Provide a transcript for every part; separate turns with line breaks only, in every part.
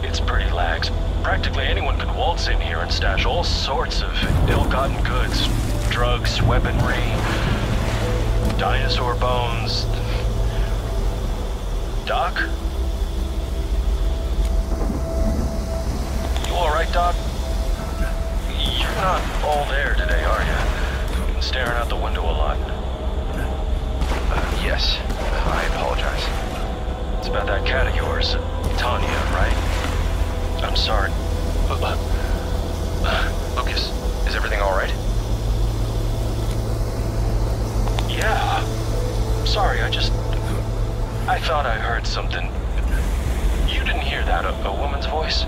It's pretty lax. Practically anyone could waltz in here and stash all sorts of ill-gotten goods. Drugs, weaponry, dinosaur bones. Doc? You alright, Doc? You're not all there today, are you? You've been staring out the window a lot.
Yes. I apologize.
It's about that cat of yours, Tanya, right? I'm sorry.
Lucas, is everything alright?
Yeah. Sorry, I thought I heard something. You didn't hear that, a woman's voice?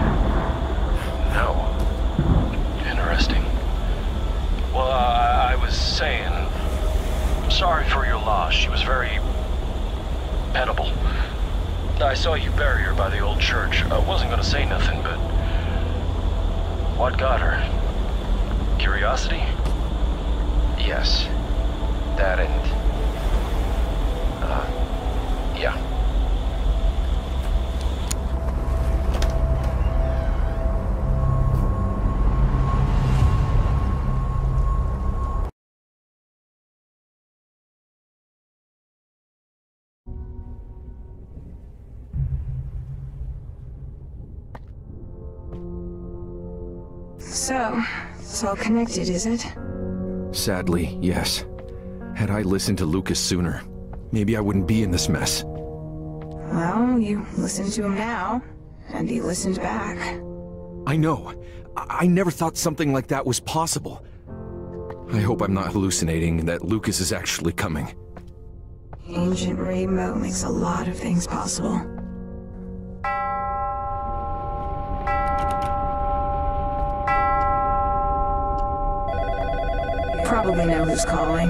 No.
Interesting. Well, I was saying, sorry for your loss. She was very pettable. I saw you bury her by the old church. I wasn't gonna say nothing, but what got her? Curiosity?
Yes. That and... yeah.
So, it's all connected, is it?
Sadly, yes. Had I listened to Lucas sooner, maybe I wouldn't be in this mess.
Well, you listen to him now, and he listened back.
I know. I never thought something like that was possible. I hope I'm not hallucinating and that Lucas is actually coming.
Ancient Rainbow makes a lot of things possible. You probably know who's calling.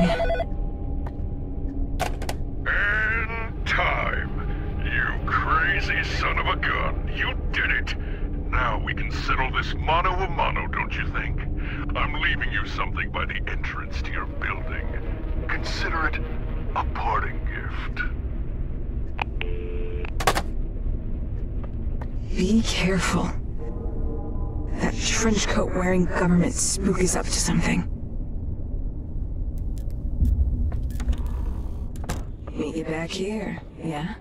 And time. You crazy son of a gun. You did it. Now we can settle this mano a mano, don't you think? I'm leaving you something by the entrance to your building. Consider it a parting gift.
Be careful. That trench coat wearing government spook is up to something. Meet you back here, yeah?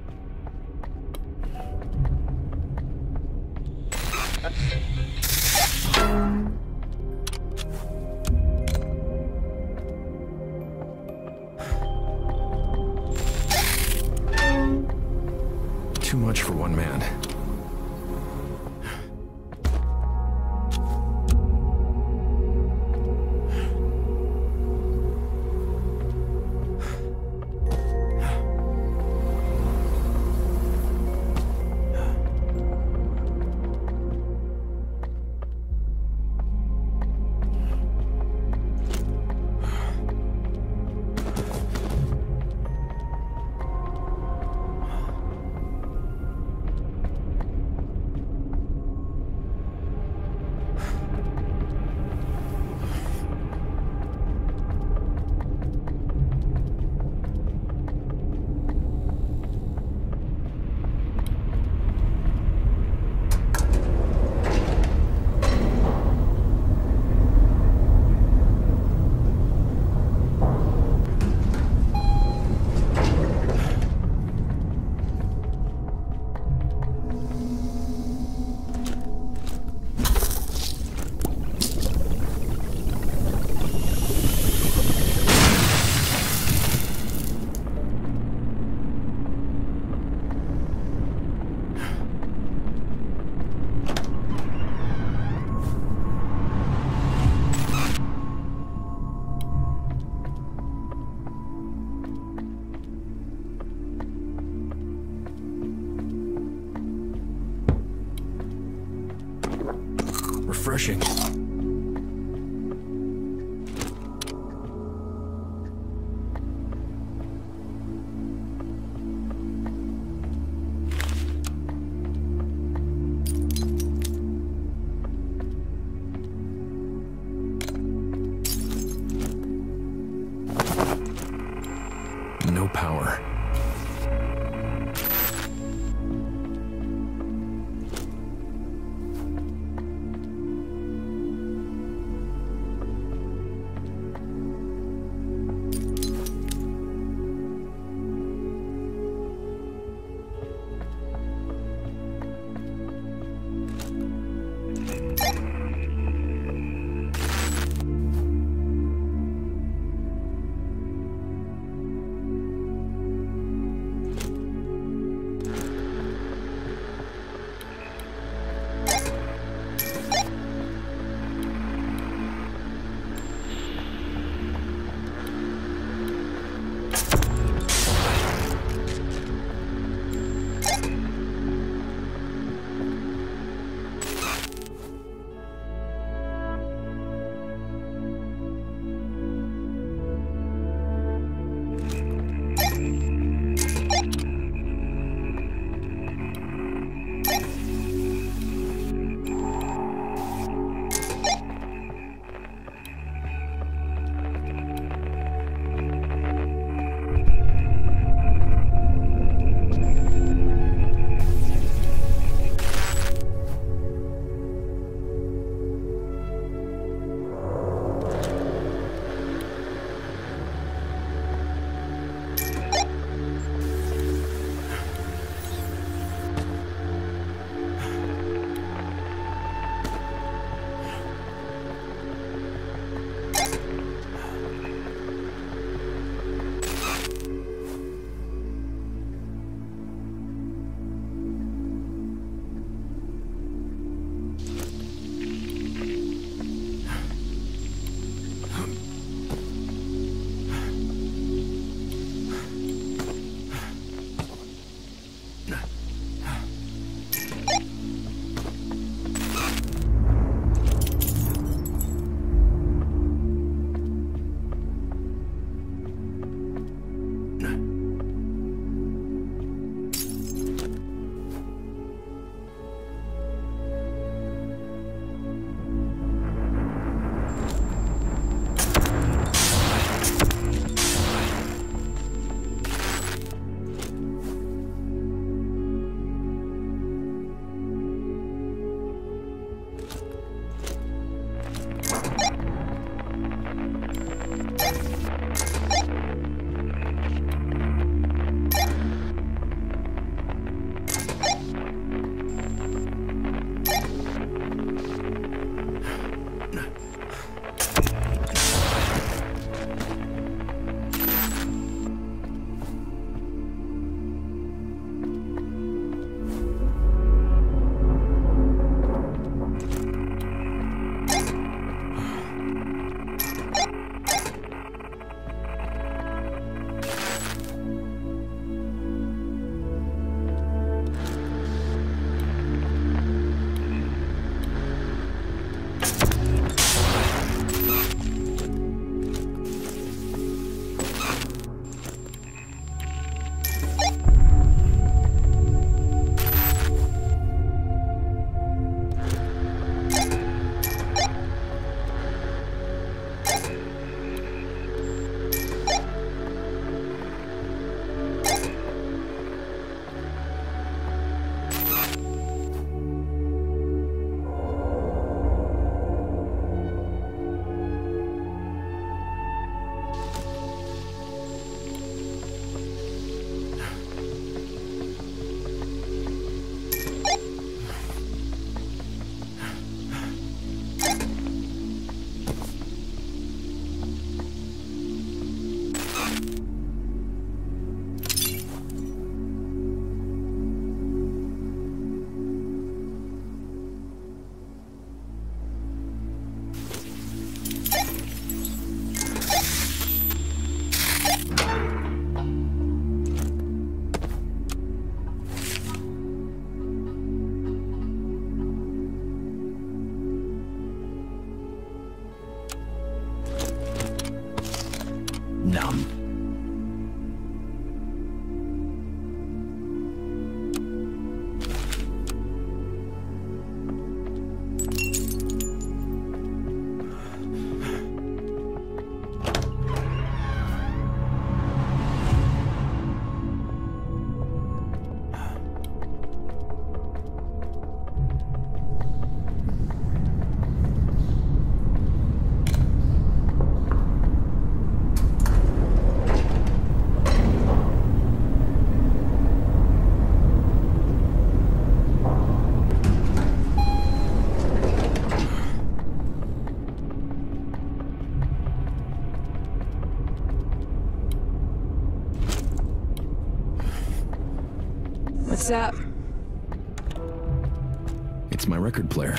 Too much for one man. Refreshing. No power.
up?
It's my record player.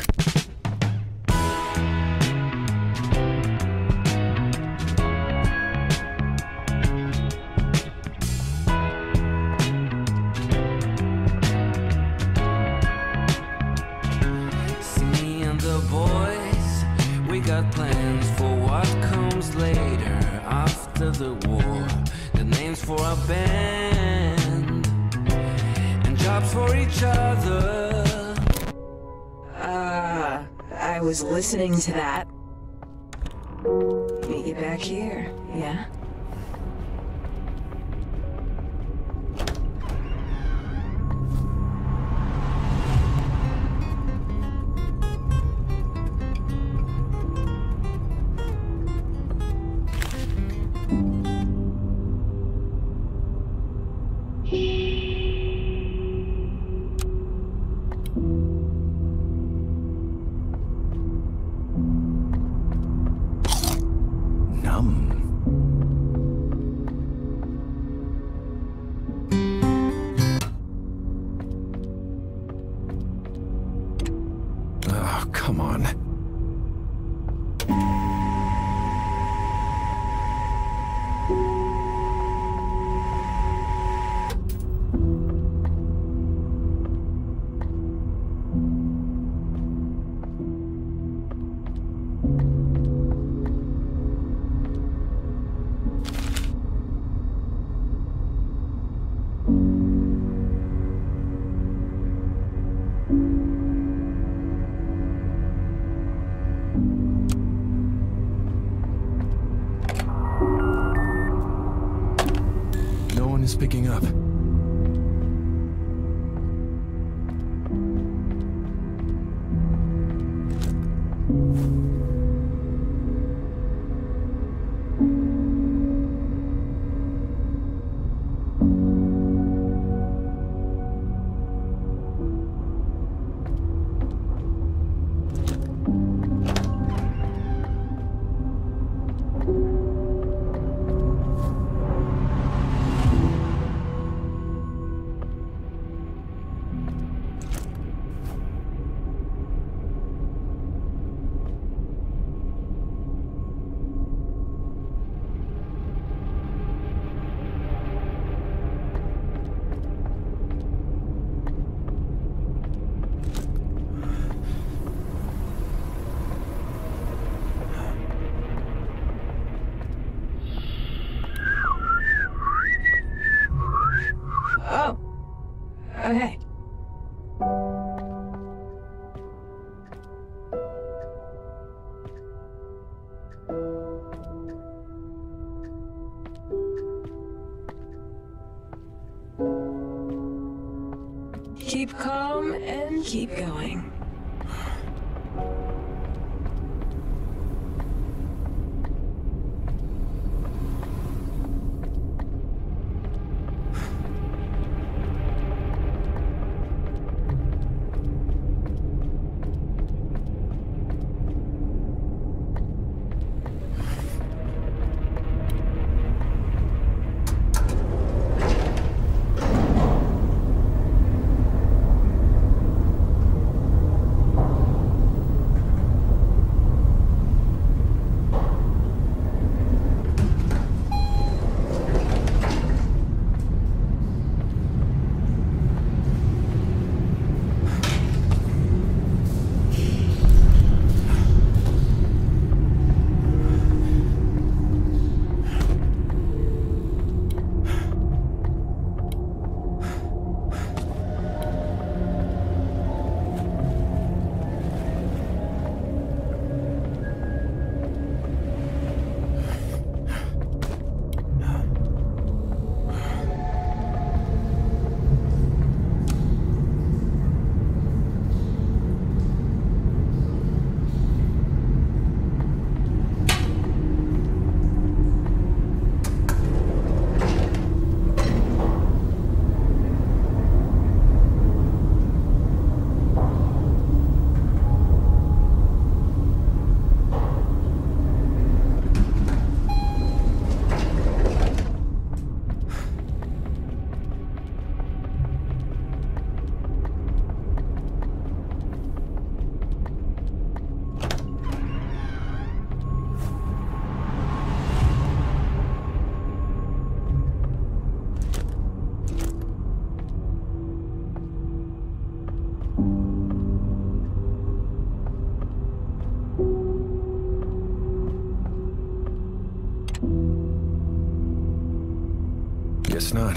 Me and the boys, we got plans for what comes later after the war. The names for our band and jobs for each other.
I was listening to that. Meet you back here, yeah?
Oh, come on. No one is picking up.
Oh. Okay. Keep calm and keep going.
Guess not.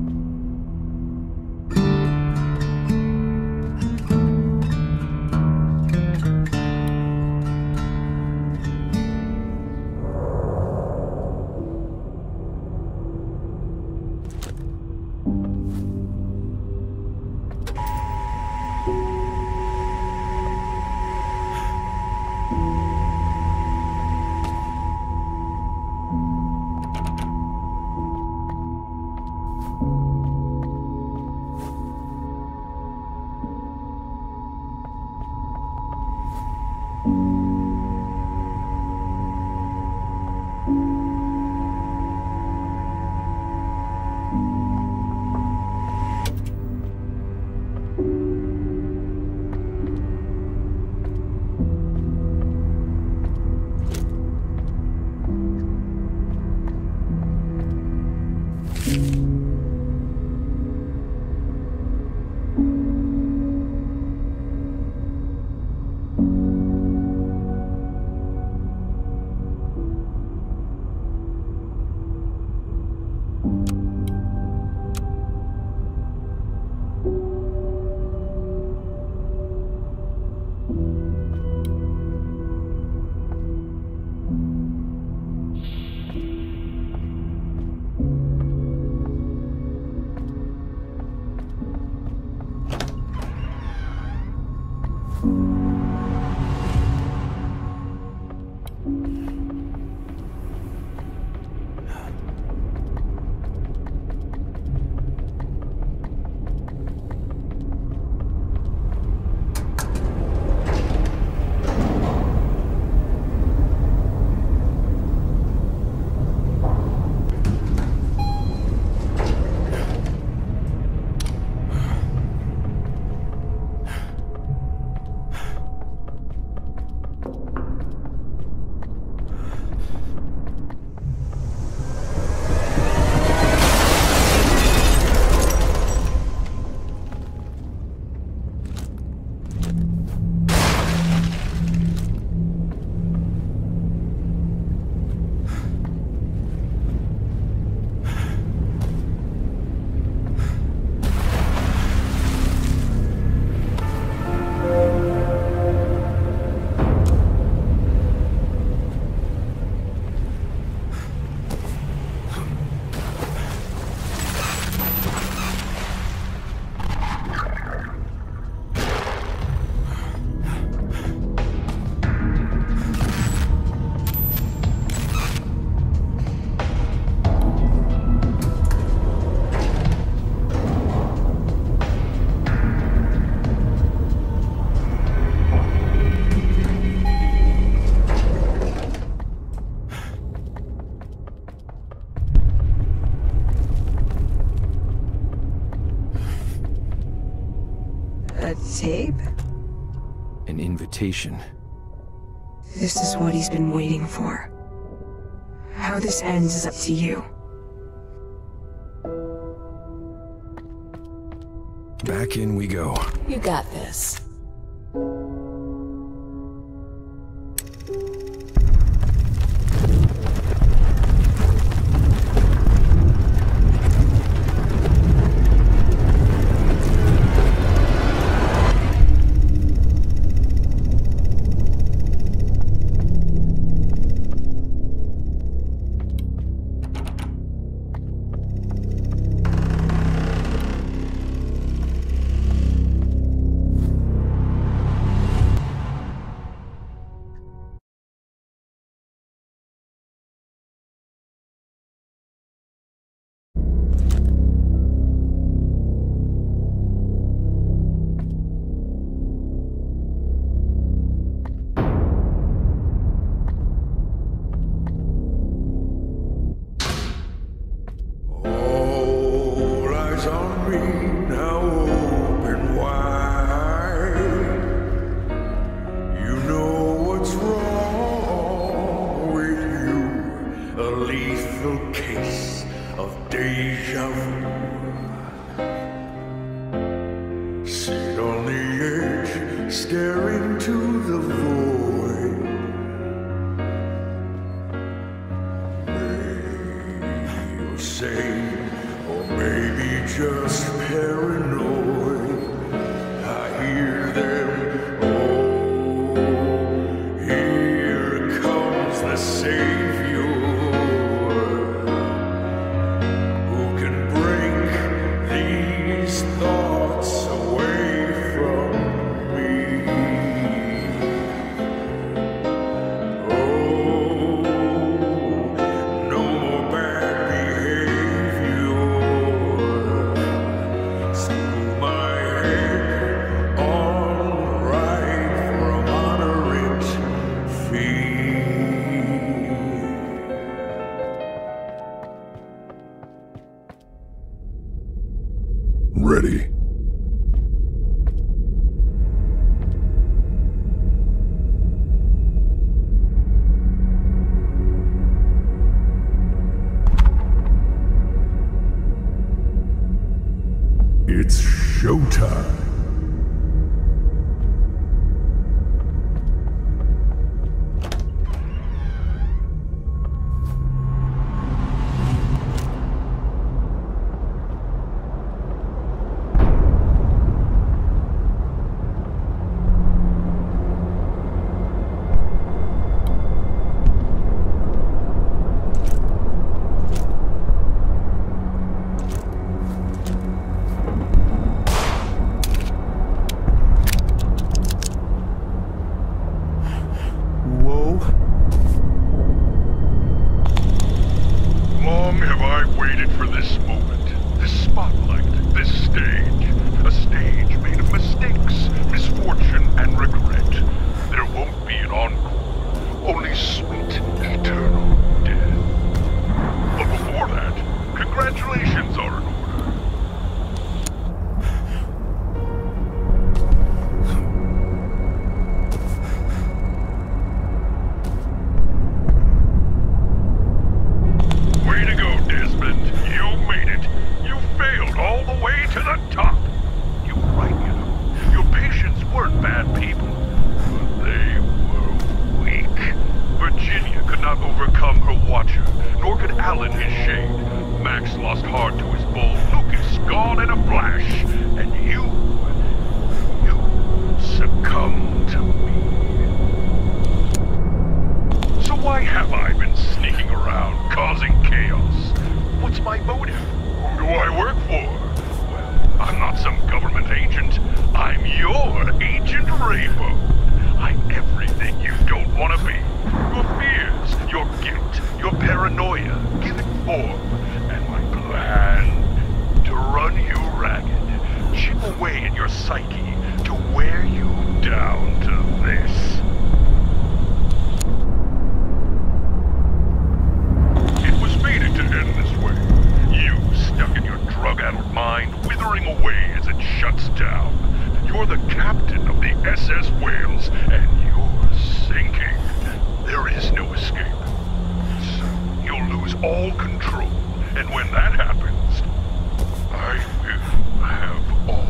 A tape?
An invitation.
This is what he's been waiting for. How this ends is up to you.
Back in we go.
You got this.
Staring to the void. May you say, oh, showtime. Long have I waited for this moment, this spotlight, this stage. A stage made of mistakes, misfortune, and regret. There won't be an encore, only sweet, eternal death. But before that, congratulations are in order. Overcome her watcher, nor could Alan his shade. Max lost hard to his bull, Lucas gone in a flash, and you succumbed to me. So why have I been sneaking around, causing chaos? What's my motive? Who do I work for? Well, I'm not some government agent. I'm your Agent Rainbow. I'm everything you don't want to be. Your fears, your guilt, your paranoia, given form, and my plan to run you ragged, chip away at your psyche, to wear you down to this. It was fated to end this way. You stuck in your drug-addled mind, withering away as it shuts down. You're the captain of the SS Wales, and you're sinking. There is no escape. So you'll lose all control, and when that happens, I will have all.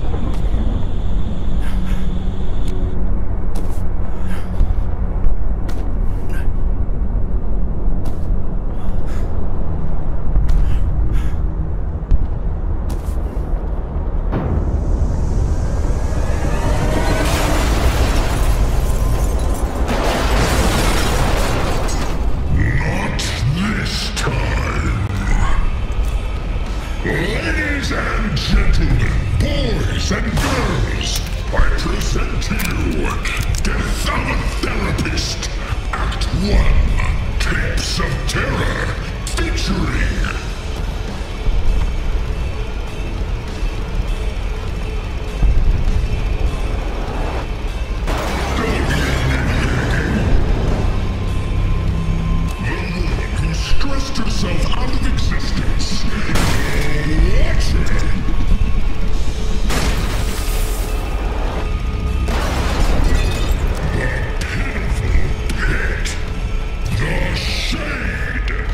Ladies and gentlemen, boys and girls, I present to you Death of a Therapist, Act 1, Tapes of Terror, featuring... stressed herself out of existence. Watch it! The pitiful pit. The shade.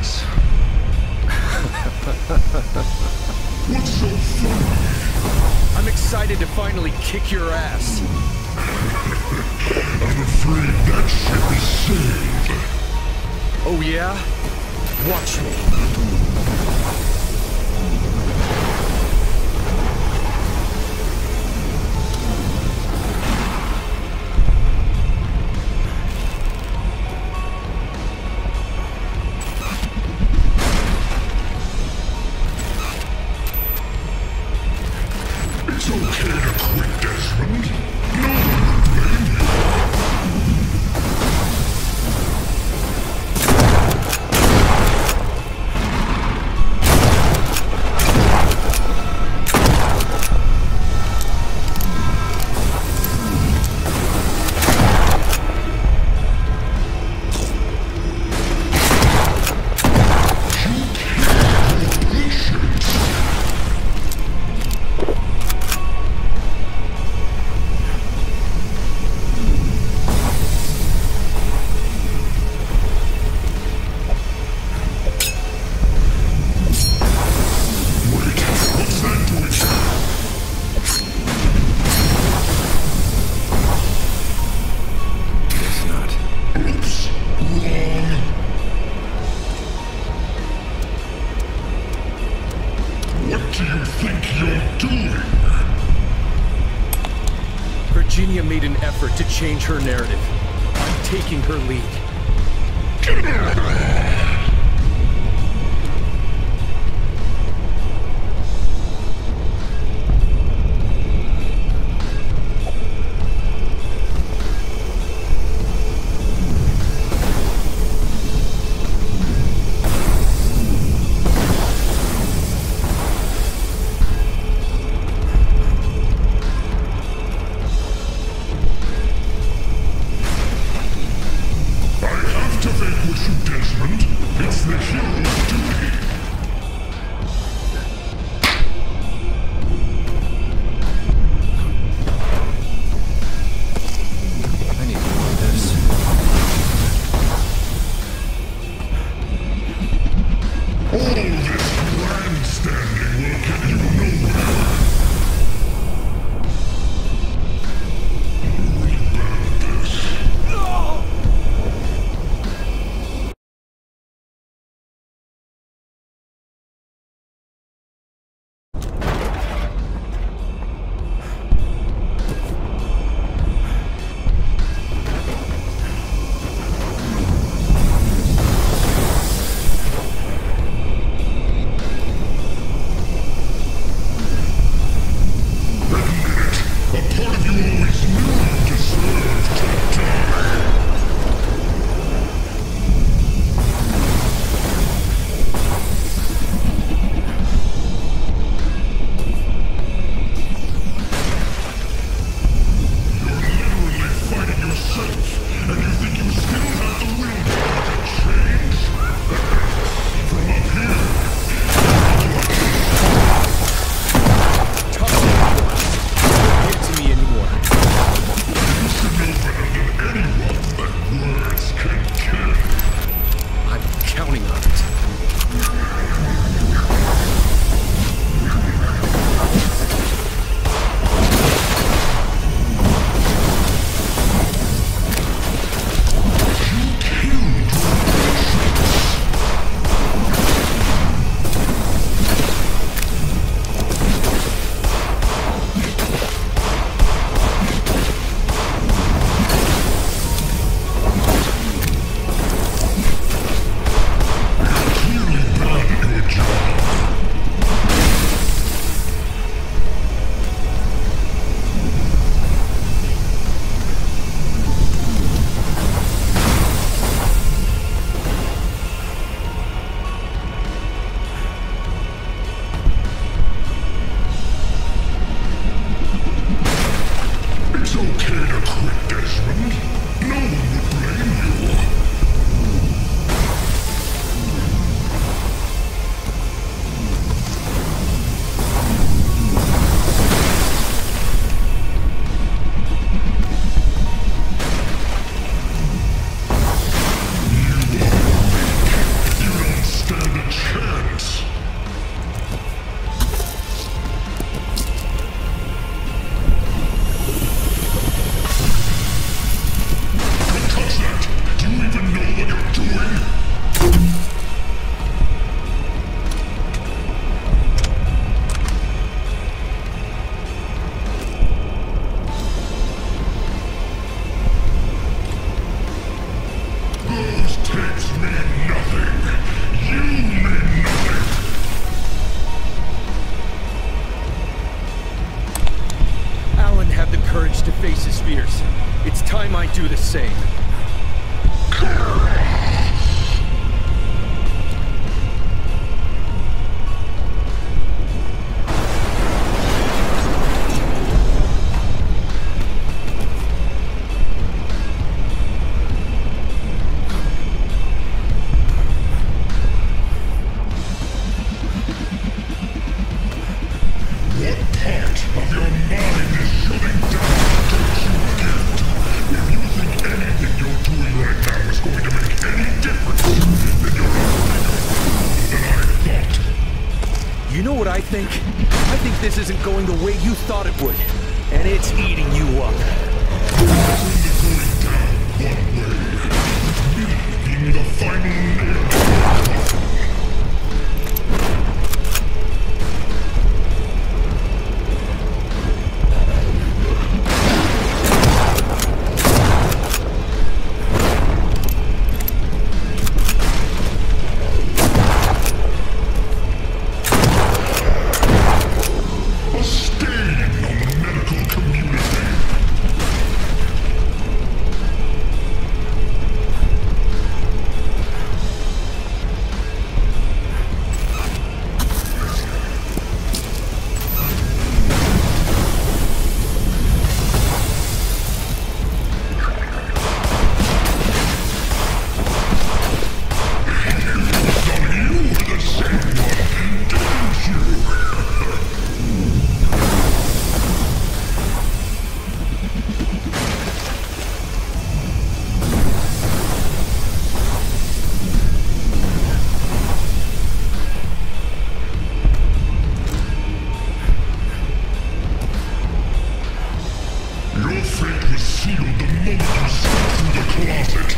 What's so funny?
I'm excited to finally kick your ass.
I'm afraid that ship is sailed.
Oh yeah? Watch me.
It's okay to quit, Desmond. No one will blame you. What do you think you're doing?
Virginia made an effort to change her narrative. I'm taking her lead. might do the same. You know what I think? I think this isn't going the way you thought it would. And it's eating you up.
Being the final nail. Your fate was sealed the moment you stepped through the closet.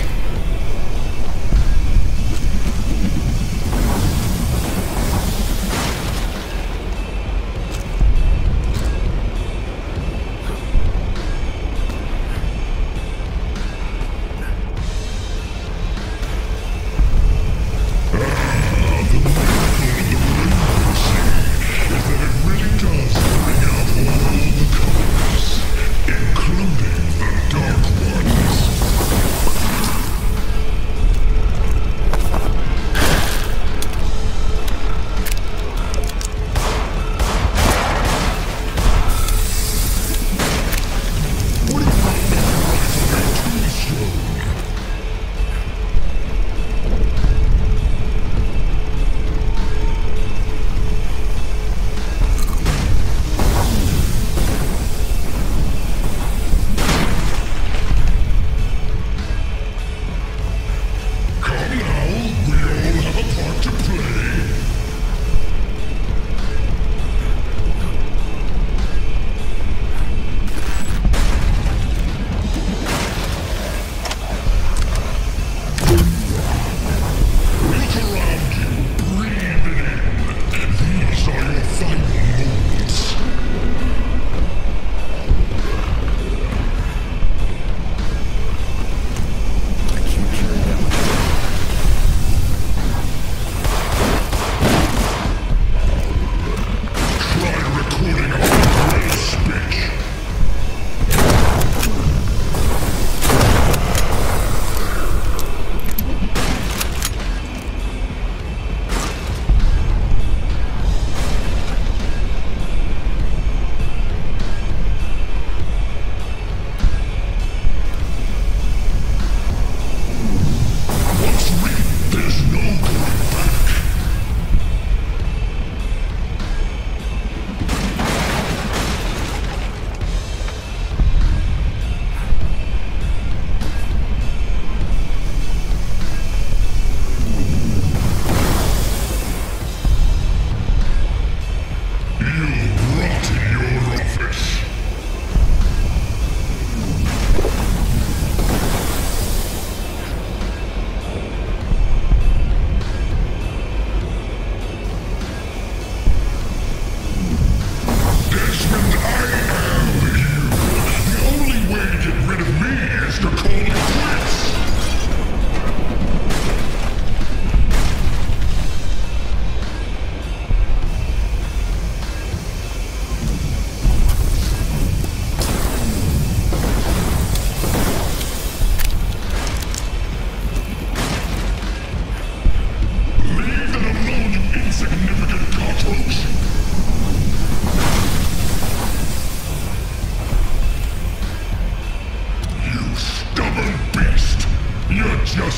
Including the Dark Ones.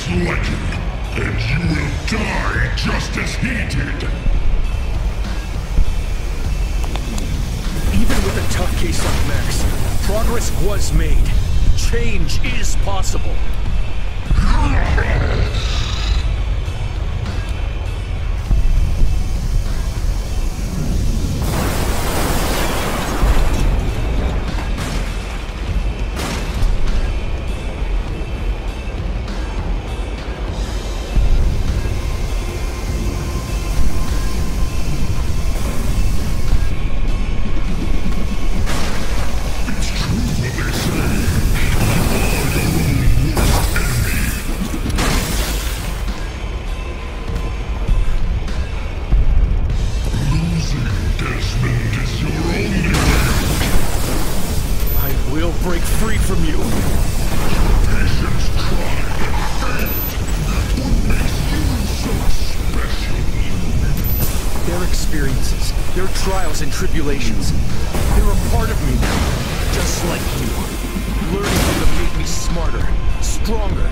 just like him, and you will die just as he did.
Even with a tough case like Max, progress was made. Change is possible. Break free from you.
Patience tried and failed. What makes you so special?
Their experiences, their trials and tribulations, they're a part of me now, just like you. Learning from them made me smarter, stronger.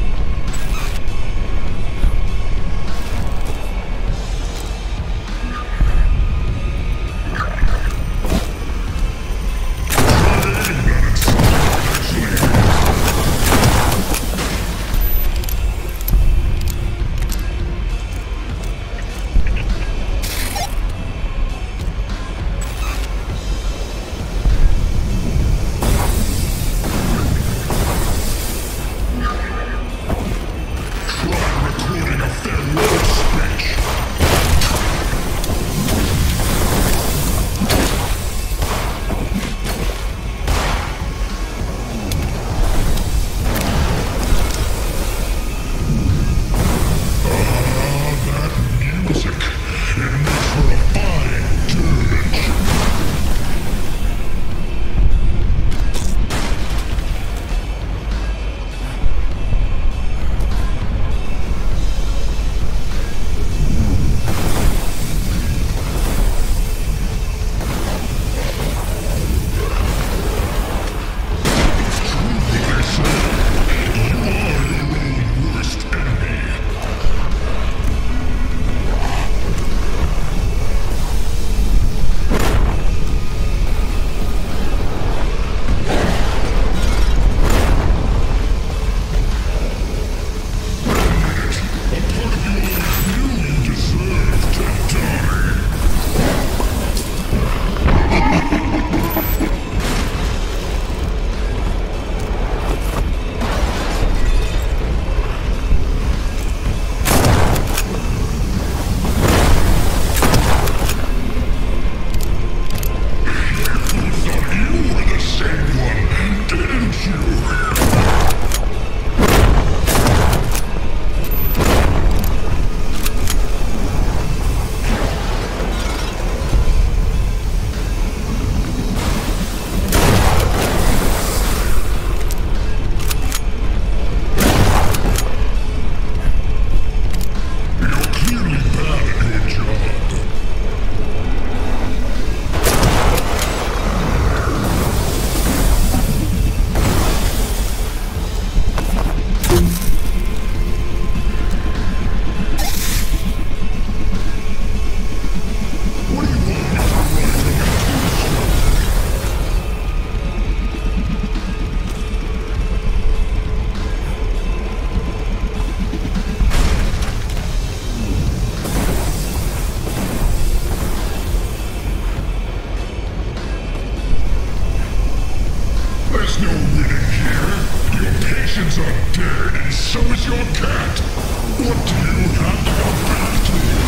are dead, and so is your cat. What do you have to come back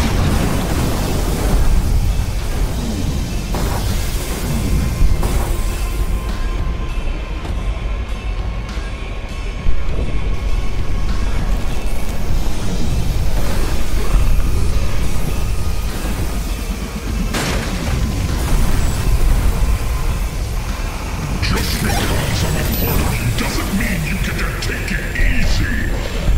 to? Just because I'm a part of you doesn't mean you get to take it easy.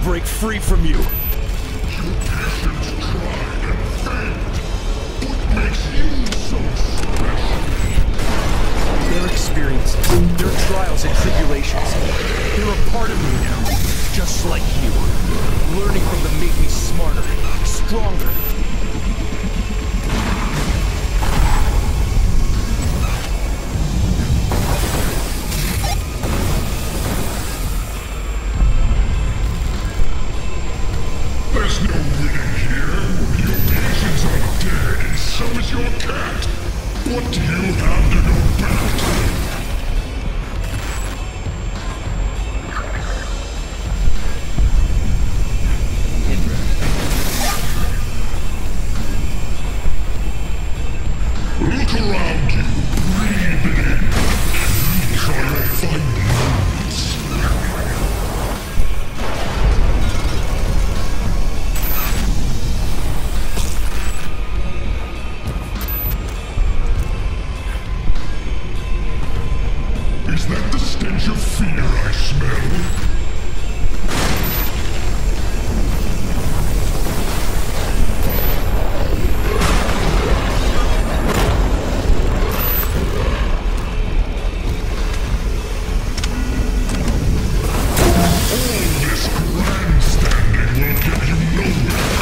break free from you.
Your patience tried and failed. What makes you so special?
Their experiences, their trials and tribulations, they're a part of me now, just like you. Learning from them made me smarter, stronger.
There's no winning here. Your patients are dead, and so is your cat. What do you have to go back to? Look around you. Breathe it in. Try to find moments. Is that the stench of fear I smell? All this grandstanding will get you nowhere.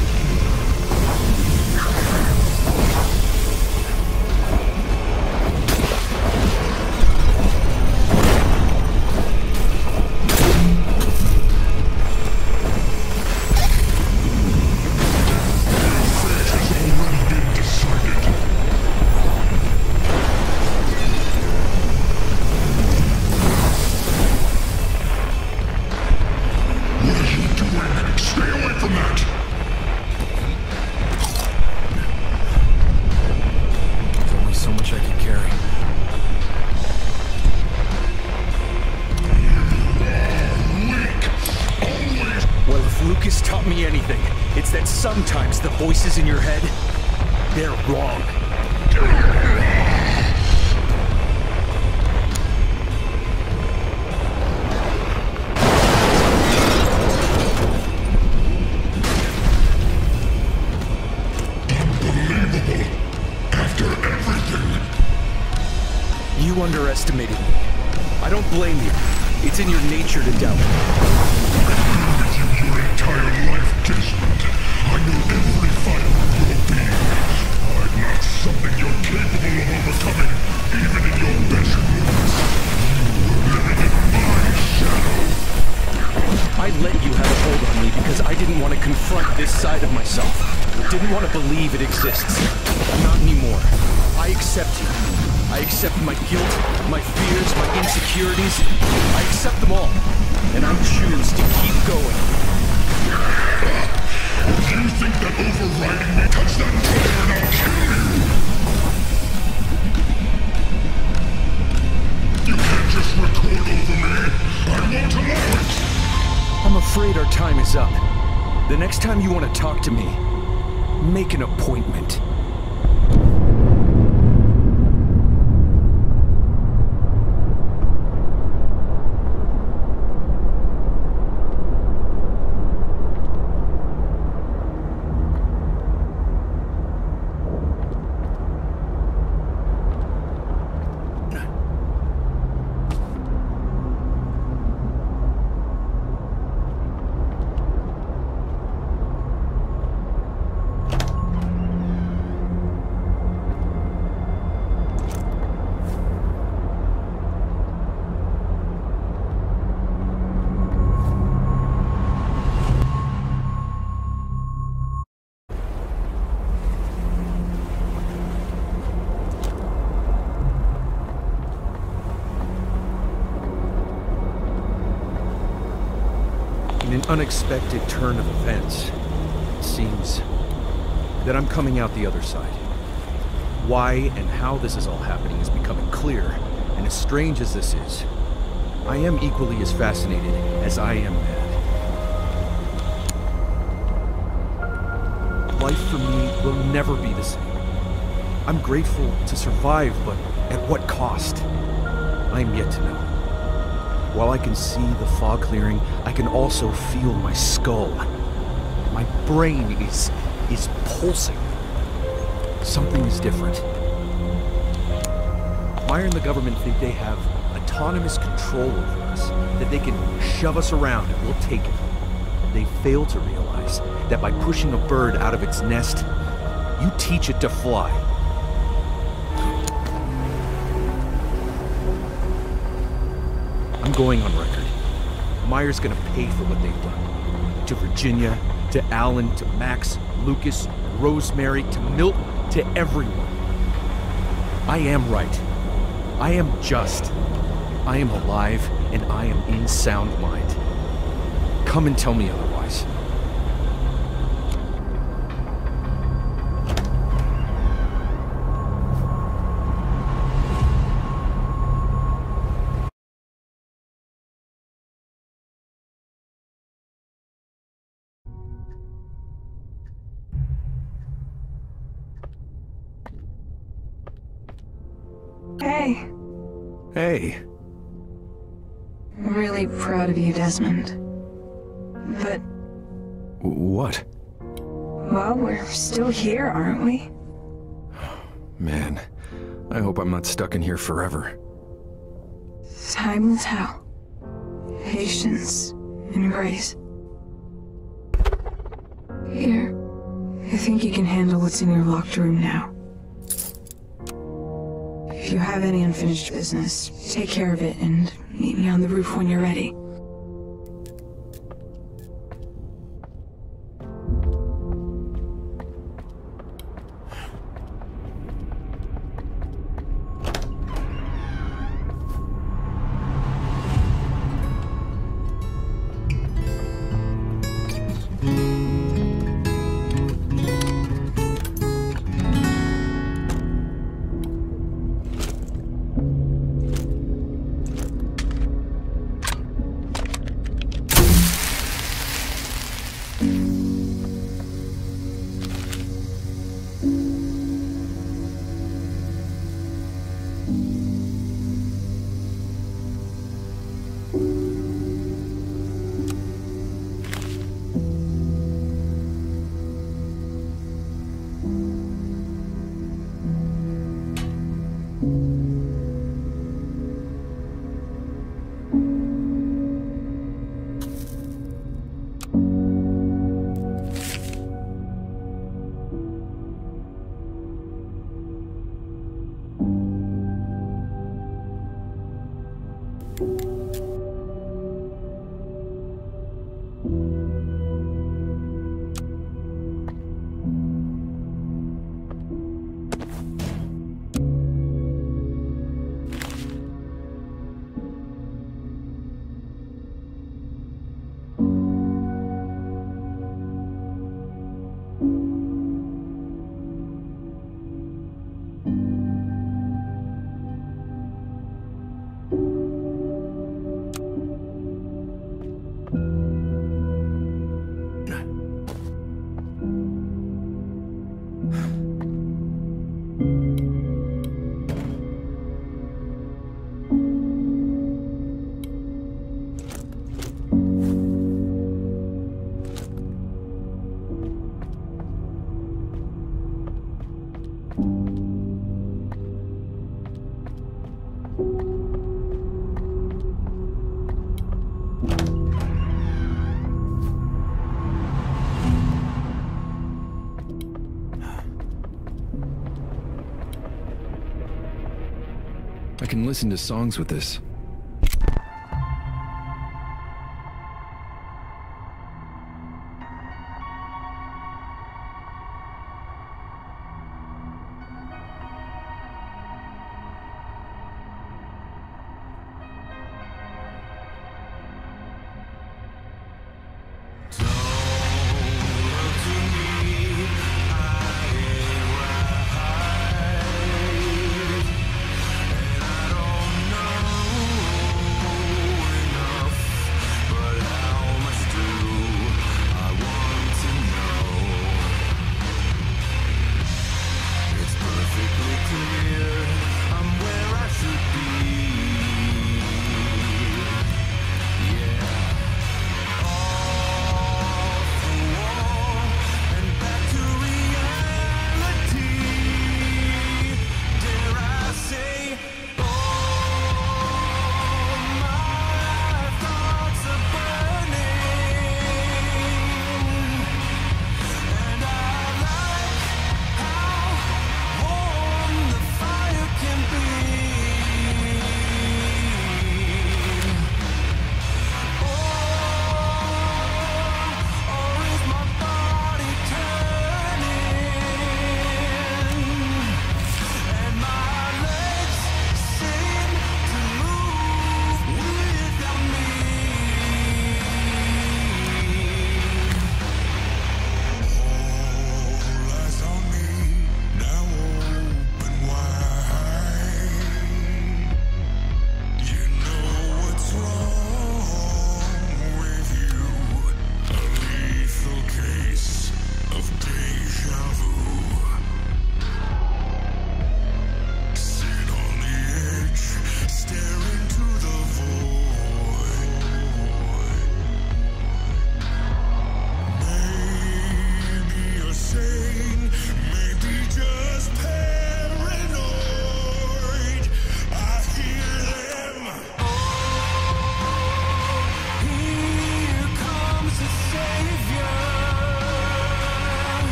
Lucas taught me anything, it's that sometimes the voices in your head, they're wrong.
Unbelievable. After everything.
You underestimated me. I don't blame you. It's in your nature to doubt.
Your entire life, Desmond. I know every fiber of your being. I'm not something you're capable of overcoming, even in your best moments. You were living in my shadow.
I let you have a hold on me because I didn't want to confront this side of myself. Didn't want to believe it exists. Not anymore. I accept you. I accept my guilt, my fears, my insecurities. I accept them all. And I choose to keep going.
If you think that overriding me, touch that trigger and I'll kill you! You can't just record over me! I won't allow it!
I'm afraid our time is up. The next time you want to talk to me, make an appointment. In an unexpected turn of events, it seems that I'm coming out the other side. Why and how this is all happening is becoming clear, and as strange as this is, I am equally as fascinated as I am mad. Life for me will never be the same. I'm grateful to survive, but at what cost? I am yet to know. While I can see the fog clearing, I can also feel my skull. My brain is pulsing. Something is different. Meyer and the government think they have autonomous control over us, that they can shove us around and we'll take it. They fail to realize that by pushing a bird out of its nest, you teach it to fly. I'm going on record. Meyer's gonna pay for what they've done. To Virginia, to Alan, to Max, Lucas, Rosemary, to Milton, to everyone. I am right. I am just. I am alive, and I am in sound mind. Come and tell me otherwise.
Hey.
Hey.
I'm really proud of you, Desmond. But,
What?
well, we're still here, aren't we?
Man, I hope I'm not stuck in here forever.
Time will tell. Patience and grace. Here. I think you can handle what's in your locked room now. If you have any unfinished business, take care of it and meet me on the roof when you're ready.
I can listen to songs with this.
I don't know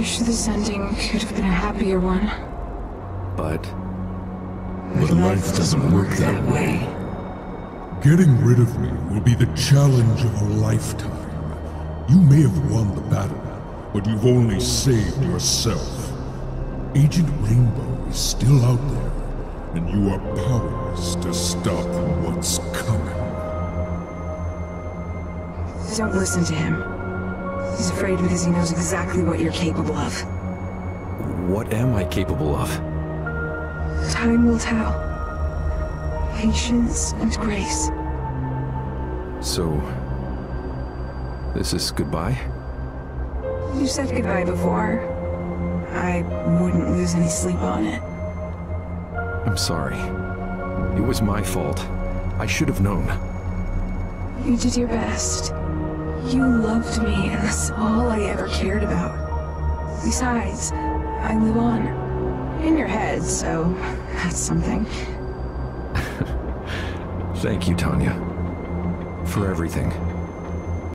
wish this ending could have been a happier one.
But
life doesn't work that way. Getting rid of me will be the challenge of a lifetime. You may have won the battle, but you've only saved yourself. Agent Rainbow is still out there, and you are powerless to stop what's coming.
Don't listen to him. He's afraid because he knows exactly what you're capable of.
what am I capable of?
Time will tell. Patience and grace.
So, this is goodbye?
You said goodbye before. I wouldn't lose any sleep on it.
I'm sorry. It was my fault. I should have known.
You did your best. You loved me, and that's all I ever cared about. Besides, I live on. In your head, so that's something.
Thank you, Tanya. For everything.